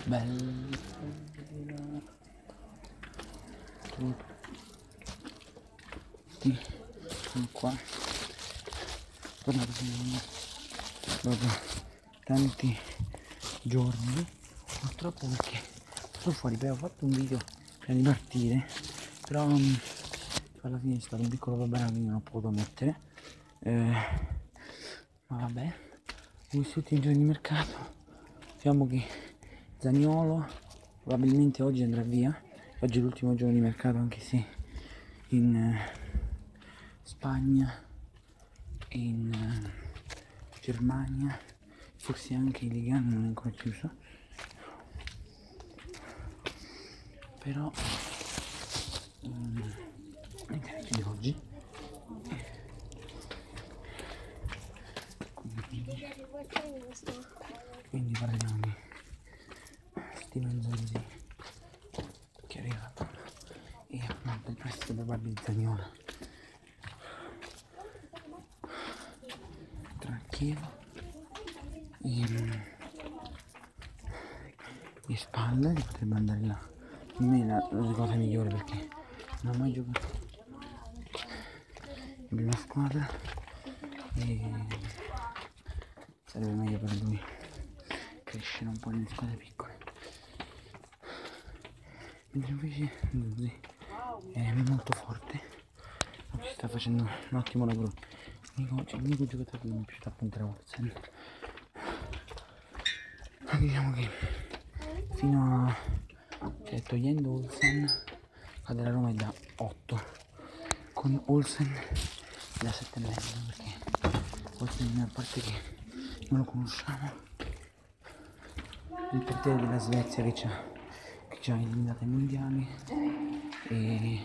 Bella. Tutti sono qua. Tornato dopo tanti giorni. Purtroppo perché sto fuori, poi ho fatto un video prima di partire, però alla fine è stato un piccolo problema, quindi non ho potuto mettere. Ma vabbè, questi ultimi giorni di mercato, diciamo che Zaniolo probabilmente oggi andrà via. Oggi è l'ultimo giorno di mercato, anche se in Spagna, in Germania, forse anche in Liga non è ancora chiuso, però di oggi quindi parliamo di Steven Zonzi che è arrivato e appunto il prestito probabile di Zaniolo tra Chievo e Spalle, che potrebbe andare là. Per me è la cosa migliore perché non ho mai giocato in prima squadra e sarebbe meglio per lui crescere un po' nelle squadre piccole, mentre invece Zonzi è molto forte, si sta facendo un ottimo lavoro. L'unico giocatore che mi è piaciuto appunto era Olsen, ma diciamo che fino a togliendo Olsen la Roma è da 8, con Olsen da 7,5, perché Olsen, a parte che non lo conosciamo, il portiere della Svezia che ci ha eliminato ai mondiali e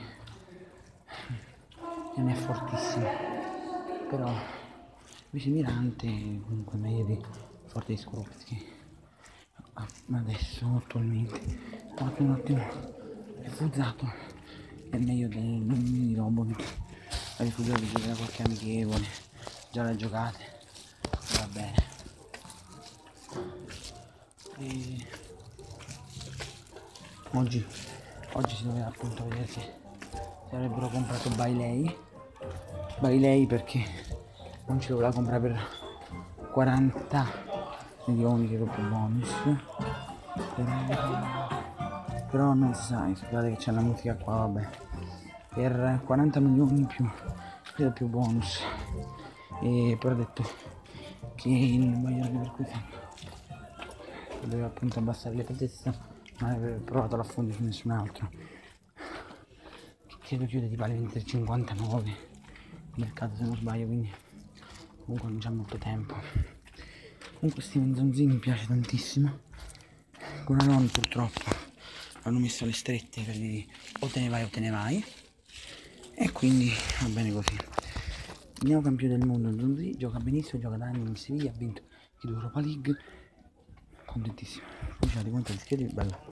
non è fortissimo, però invece Mirante è comunque meglio di forte di Skorupski. Ma adesso attualmente un attimo rifuggiato è meglio del di Robovic. La rifugiato che da qualche amichevole, già la giocate, va bene. E oggi si doveva appunto vedere se avrebbero comprato Bailey perché non ce lo voleva comprare per 40 milioni che dopo bonus, però non si sa, scusate che c'è la musica qua, vabbè, per 40 milioni più bonus, e però ho detto che il Bayern Leverkusen doveva appunto abbassare le pretese, ma aveva provato l'affondare su nessun altro, che credo chiude tipo alle 20:59 il mercato se non sbaglio, quindi comunque non c'è molto tempo. Comunque Steven Zonzi mi piace tantissimo, con Aron purtroppo hanno messo le strette per dire o te ne vai o te ne vai, e quindi va bene così. Il neocampione del mondo Zonzi gioca benissimo, gioca da anni in Siviglia, ha vinto l'Europa League, contentissimo. Cominciate, quanto iscritti, bello.